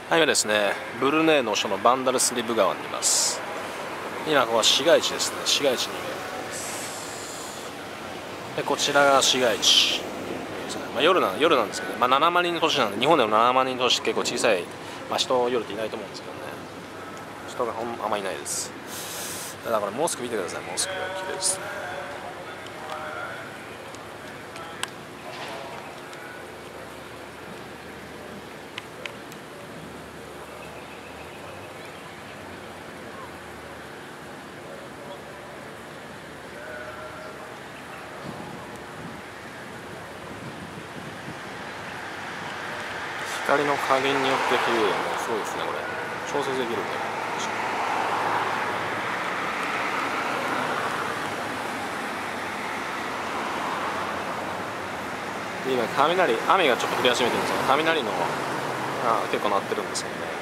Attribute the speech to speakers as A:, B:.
A: はい、今ですね、ブルネイの首都のバンダルスリブ川にいます。今ここは市街地ですね。市街地にいます。でこちらが市街地、夜なんですけど、7万人の都市なんで、日本でも7万人の都市って結構小さい、人夜っていないと思うんですけどね、人があんまいないです。だからモスク見てください。モスクが綺麗ですね。光の加減によって綺麗な、すごいですね。これ調節できるんだよ。で今雨がちょっと降り始めてるんですけど、雷の結構鳴ってるんですけどね。